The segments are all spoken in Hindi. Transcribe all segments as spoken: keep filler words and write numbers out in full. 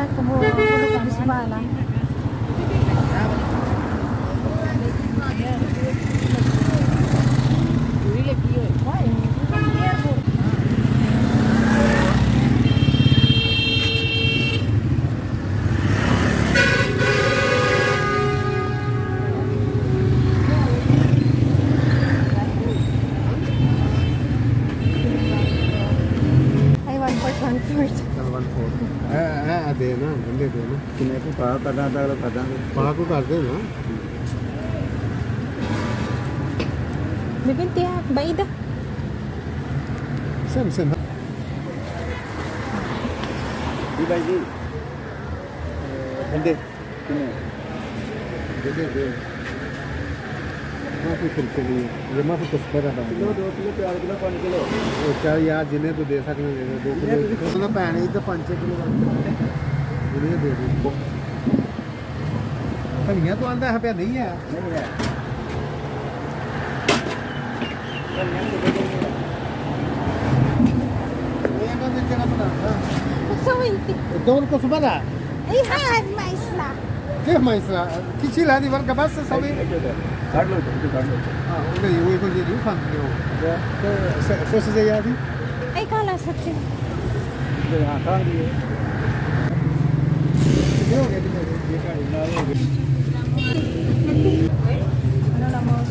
kubo kulo ko bisbala. देना बंदे देना किन्ने को पा करना था करना पा को कर देना Bibinti ha, baida. Sem sem. Di baji. बंदे किन्ने बंदे दे माफी फिर के लिए ये माफी कुछ कर रहा किलो दो किलो चार किलो पाँच किलो वो चार यार जिन्हें तो दे सकते हैं दो किलो तो ना पैन ही तो पाँच छः किलो जिन्हें दे दो धनिया तो आंदा है पे नहीं है नहीं है ये ना नीचे ना बना دون كسبنا اي هاد ما يصلح كيف ما يصلح كيشيل هذه ورقه بس سوي काट लो तो काट लो اه नहीं वो يكون يدي فهم तो सोच से याद ही اي काला सकते तो हां खा दिए ये हो गया ये का इलाज हो गया ano la mo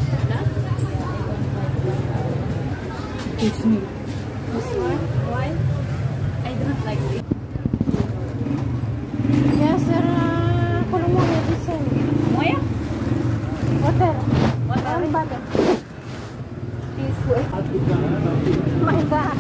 it's me this one why I don't like it yes sir kalau mau medicine mau ya water water water this way my god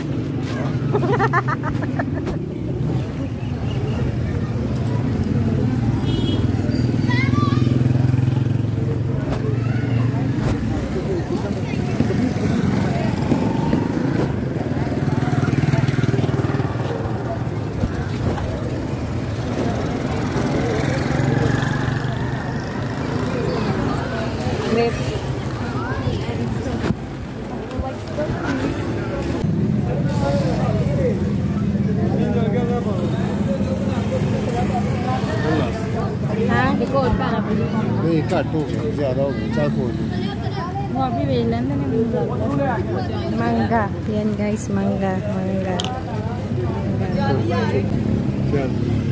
नहीं घट हो गया ज़्यादा हो गया चार कोई mau beli bilang kan mangga yan guys mangga mangga, mangga.